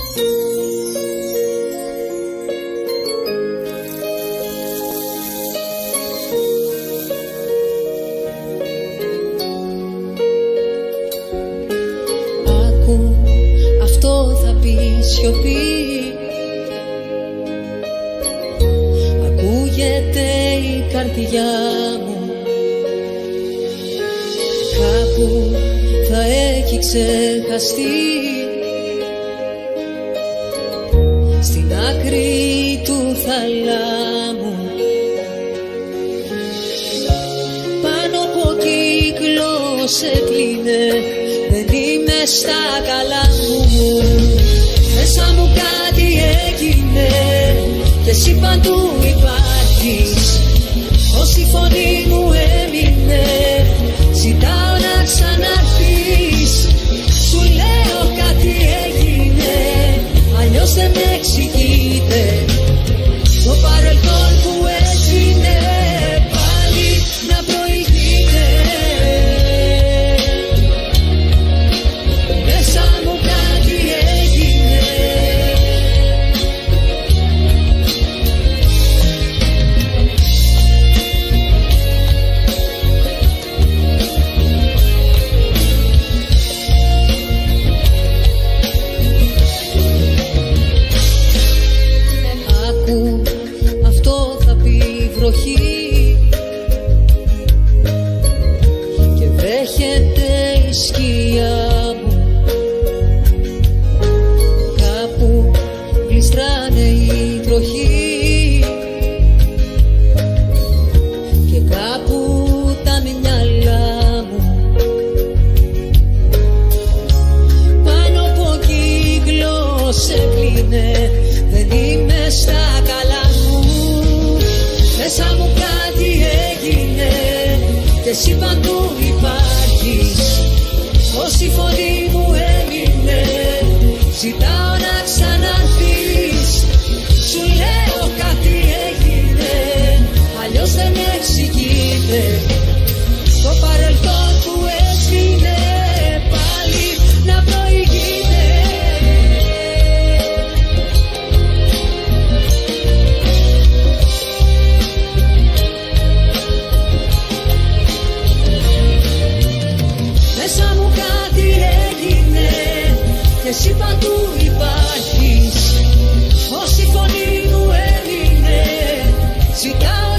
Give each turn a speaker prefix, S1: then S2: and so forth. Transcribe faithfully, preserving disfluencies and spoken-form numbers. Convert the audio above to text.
S1: Αυτό θα πει σιωπή. Ακούγεται η καρδιά μου, κάπου θα έχει ξεχαστεί, στην άκρη του θαλάμου. Πάνω από κύκλο σε κλείνε, δεν είμαι στα καλά μου. Μέσα μου κάτι έγινε και εσύ παντού υπάρχεις. Ως η φωνή μου έμεινε, ζητάω να ξαναρθείς. Σου λέω κάτι έγινε, αλλιώς δεν με εξηγείται. Το παρελθόν που έγινε πάλι να προηγείται. Μέσα μου κάτι έγινε. Άκου, αυτό θα πει βροχή και βρέχεται η σκιά μου. Κάπου γλιστράνε οι τροχοί και κάπου τα μυαλά μου. Πάνω από κύκλο σε κλείνε, δεν είμαι στα καλά μου. Μέσα μου κάτι έγινε και εσύ παντού υπάρχεις. Ως η φωνή μου έμεινε, ζητάω να ξαναρθείς. Σου λέω κάτι έγινε, αλλιώς δεν εξηγείται. Το παρελθόν που έσβηνε πάλι να προηγείται. Μέσα μου κάτι έγινε και εσύ παντού υπάρχεις. Ως η φωνή μου έμεινε, ζητάω